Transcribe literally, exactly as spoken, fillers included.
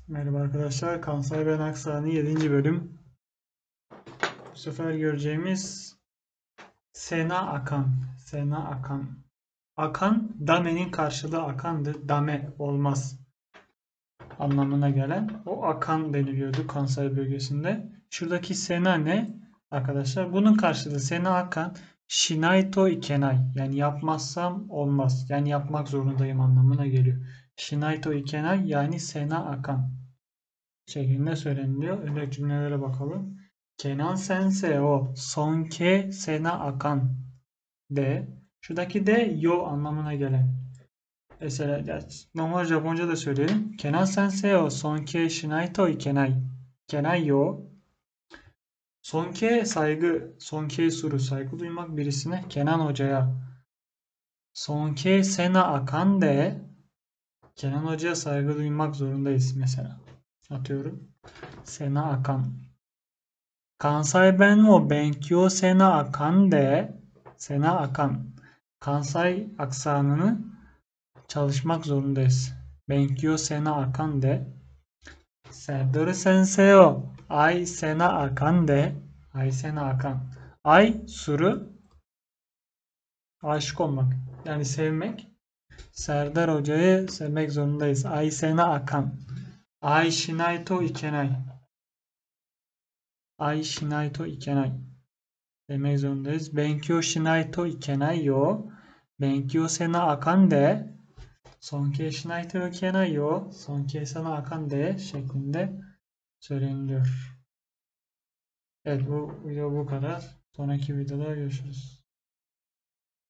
Merhaba arkadaşlar. Kansai Ben Aksani yedinci bölüm. Bu sefer göreceğimiz Sena Akan. Sena Akan. Akan, dame'nin karşılığı akandı. Dame olmaz anlamına gelen. O akan deniliyordu Kansai bölgesinde. Şuradaki Sena ne? Arkadaşlar bunun karşılığı Sena Akan. Shinaito ikenai. Yani yapmazsam olmaz. Yani yapmak zorundayım anlamına geliyor. Shinaito ikenai yani Sena Akan şeklinde söyleniliyor. Örnek cümlelere bakalım. Kenan sensei o sonke sena akan de. Şuradaki de yo anlamına gelen. Mesela ya, normal Japonca da söyleyelim. Kenan sensei o sonke shinaito ikenai. Kenai yo. Sonke saygı, sonke suru saygı duymak birisine. Kenan hocaya. Sonke sena akan de. Kenan hocaya saygı duymak zorundayız mesela. Atıyorum. Sena akan. Kansai Ben o benkyou sena akan de sena akan. Kansai aksanını çalışmak zorundayız. Benkyou sena akan de. Serdar Sensei o ai sena akan de. Ai sena akan. Ai suru aşık olmak. Yani sevmek. Serdar Hoca'yı sevmek zorundayız. Ai sena akan. Ai shinaito ikenai. Ai shinaito ikenai demek zorundayız. Benkyou shinaito ikenai yo. Benkyou sena akan de. Sonke shinaito ikenai yo. Sonke sena akan de şeklinde söyleniliyor. Evet, bu video bu kadar. Sonraki videoda görüşürüz.